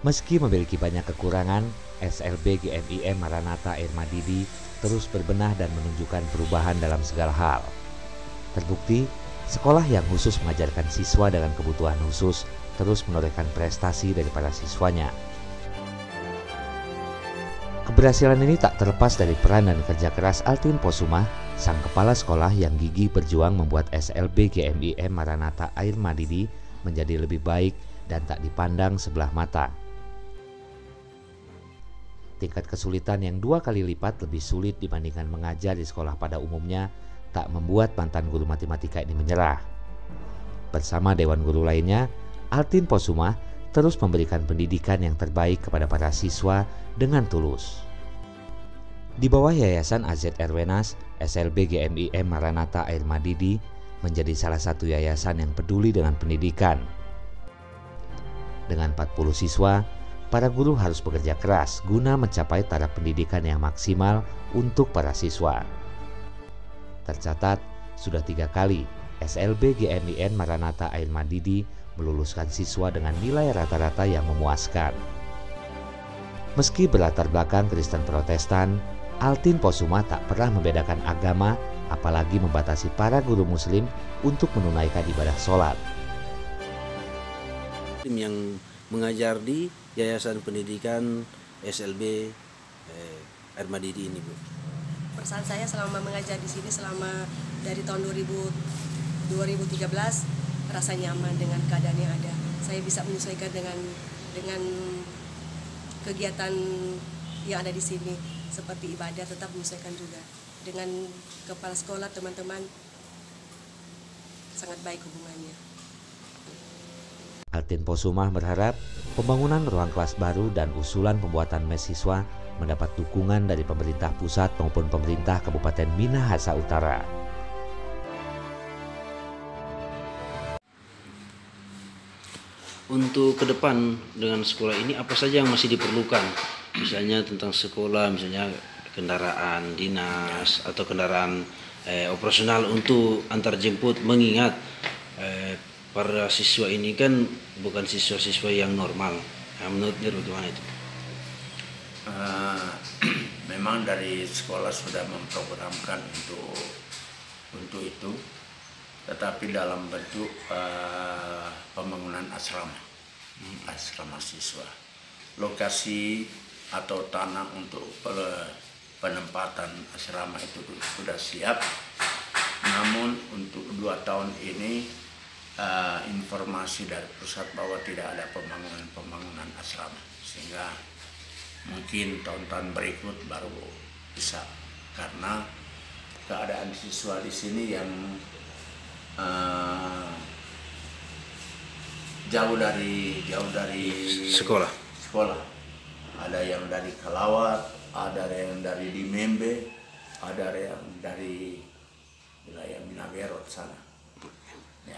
Meski memiliki banyak kekurangan, SLB GMIM Maranatha Air Madidi terus berbenah dan menunjukkan perubahan dalam segala hal. Terbukti, sekolah yang khusus mengajarkan siswa dengan kebutuhan khusus terus menorehkan prestasi dari para siswanya. Keberhasilan ini tak terlepas dari peran dan kerja keras Altin Posuma, sang kepala sekolah yang gigih berjuang membuat SLB GMIM Maranatha Air Madidi menjadi lebih baik dan tak dipandang sebelah mata. Tingkat kesulitan yang 2 kali lipat lebih sulit dibandingkan mengajar di sekolah pada umumnya tak membuat mantan guru matematika ini menyerah. Bersama dewan guru lainnya, Altin Posuma terus memberikan pendidikan yang terbaik kepada para siswa dengan tulus. Di bawah Yayasan AZR Wenas, SLB GMIM Maranatha Air Madidi menjadi salah satu yayasan yang peduli dengan pendidikan. Dengan 40 siswa, para guru harus bekerja keras guna mencapai taraf pendidikan yang maksimal untuk para siswa. Tercatat, sudah 3 kali SLB GMIM Maranatha Air Madidi meluluskan siswa dengan nilai rata-rata yang memuaskan. Meski berlatar belakang Kristen Protestan, Altin Posuma tak pernah membedakan agama, apalagi membatasi para guru muslim untuk menunaikan ibadah sholat. Yang mengajar di Yayasan Pendidikan SLB Air Madidi ini, Bu. Perasaan saya selama mengajar di sini selama dari tahun 2013 rasa nyaman dengan keadaan yang ada. Saya bisa menyesuaikan dengan kegiatan yang ada di sini, seperti ibadah tetap menyesuaikan juga. Dengan kepala sekolah teman-teman sangat baik hubungannya. Altin Posuma berharap pembangunan ruang kelas baru dan usulan pembuatan mes siswa mendapat dukungan dari pemerintah pusat maupun pemerintah Kabupaten Minahasa Utara. Untuk ke depan dengan sekolah ini apa saja yang masih diperlukan? Misalnya tentang sekolah, misalnya kendaraan dinas atau kendaraan operasional untuk antar jemput, mengingat para siswa ini kan bukan siswa-siswa yang normal. Nah, menurut Dir bagaimana itu? Memang dari sekolah sudah memprogramkan untuk itu, tetapi dalam bentuk pembangunan asrama siswa. Lokasi atau tanah untuk penempatan asrama itu sudah siap. Namun untuk 2 tahun ini informasi dari pusat bahwa tidak ada pembangunan asrama, sehingga mungkin tahun-tahun berikut baru bisa, karena keadaan siswa di sini yang jauh dari Sekolah. Ada yang dari Kalawat, ada yang dari Dimembe, ada yang dari wilayah Minaberot sana. Ya.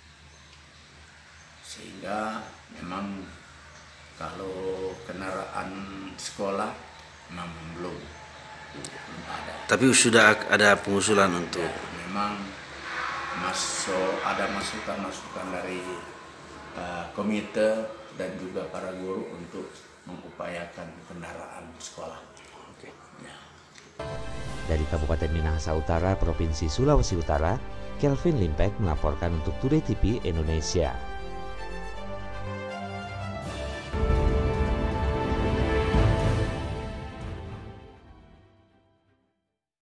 Sehingga memang kalau kendaraan sekolah memang belum ada. Tapi sudah ada pengusulan untuk Memang ada masukan dari komite dan juga para guru untuk mengupayakan kendaraan sekolah. Oke. Ya. Dari Kabupaten Minahasa Utara, Provinsi Sulawesi Utara, Kelvin Limpek melaporkan untuk Today TV Indonesia.